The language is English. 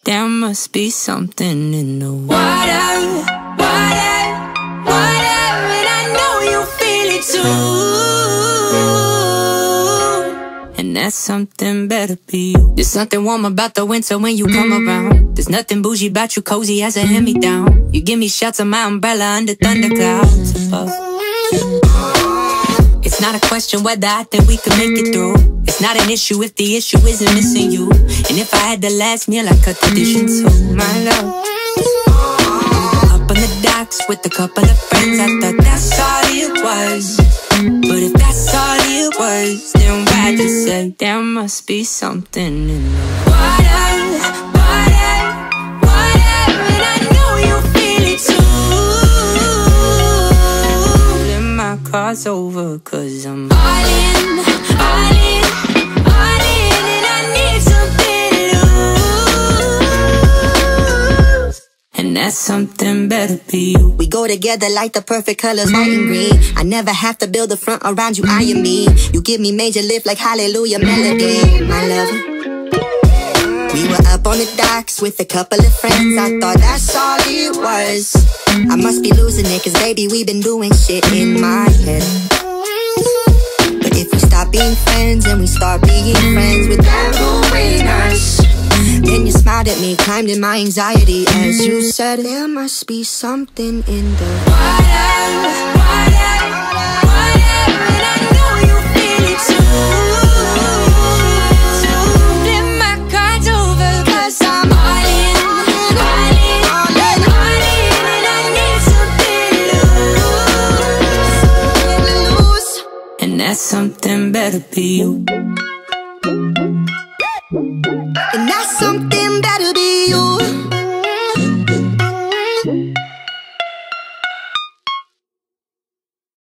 There must be something in the water, water, water, and I know you feel it too. And that something better be you. There's something warm about the winter when you come around. There's nothing bougie about you, cozy as a hand-me-down. You give me shots of my umbrella under thunder clouds above. It's not a question whether I think we can make it through. It's not an issue if the issue isn't missing you. And if I had the last meal, I cut the dish in two, my love. Up on the docks with a couple of friends, I thought that's all it was. But if that's all it was, then why'd you say there must be something in the water, water, water, and I know you feel it too. Car's over, cause I'm all in, all in, all in, and I need something to lose. And that something better be you. We go together like the perfect colors, white and green. I never have to build a front around you, I am me. You give me major lift like Hallelujah melody, my lover. We were up on the docks with a couple of friends. I thought that's all it was. I must be losing it, cause baby, we've been doing shit in my head. But if we stop being friends and we start being friends without ruining us, then you smiled at me, climbed in my anxiety as you said, there must be something in the water, water, water, and I know you feel it too. That something better be you. And that's something